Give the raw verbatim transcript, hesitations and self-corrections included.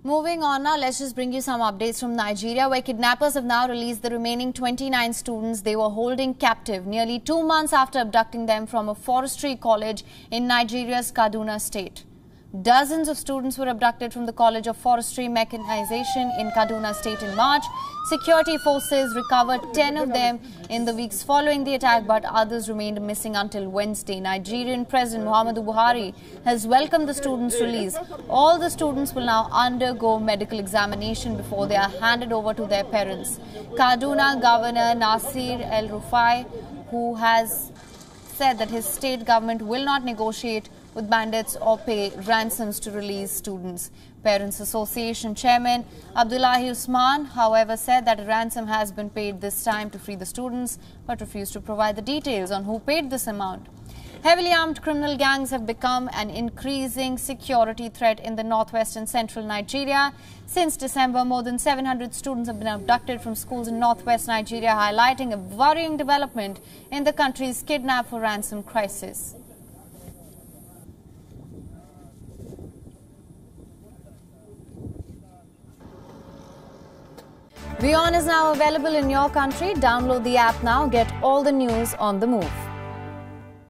Moving on now, let's just bring you some updates from Nigeria, where kidnappers have now released the remaining twenty-nine students they were holding captive nearly two months after abducting them from a forestry college in Nigeria's Kaduna state. Dozens of students were abducted from the College of Forestry Mechanization in Kaduna state in March. Security forces recovered ten of them in the weeks following the attack, but others remained missing until Wednesday. Nigerian President Muhammadu Buhari has welcomed the students' release. All the students will now undergo medical examination before they are handed over to their parents. Kaduna Governor Nasir El-Rufai, who has said that his state government will not negotiate with bandits or pay ransoms to release students. Parents Association Chairman Abdullahi Usman, however, said that a ransom has been paid this time to free the students, but refused to provide the details on who paid this amount. Heavily armed criminal gangs have become an increasing security threat in the northwest and central Nigeria. Since December, more than seven hundred students have been abducted from schools in northwest Nigeria, highlighting a worrying development in the country's kidnap for ransom crisis. WION is now available in your country. Download the app now. Get all the news on the move.